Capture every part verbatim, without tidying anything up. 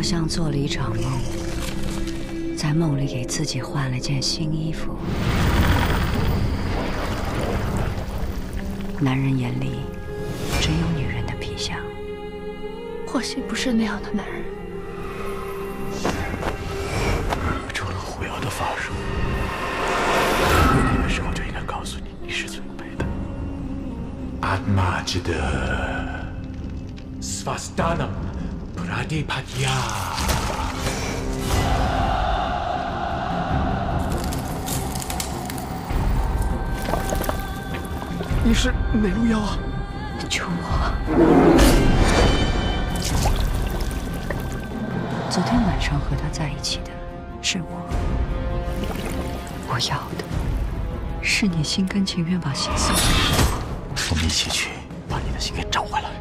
像做了一场梦，在梦里给自己换了件新衣服。男人眼里只有女人的皮相。 霍希不是那样的男人。 除了狐妖的法术，那个时候就应该告诉你，你是最美的。阿玛吉德 Svastanam Pradipatya。 你是哪路妖啊？ 救我！昨天晚上和他在一起的是我，我要的是你心甘情愿把心送给我。 我们一起去把你的心给找回来。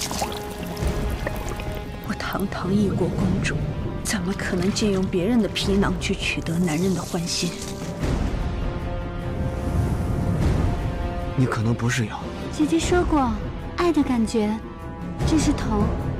我堂堂异国公主，怎么可能借用别人的皮囊去取得男人的欢心？ 你可能不是妖。 姐姐说过，爱的感觉就是疼。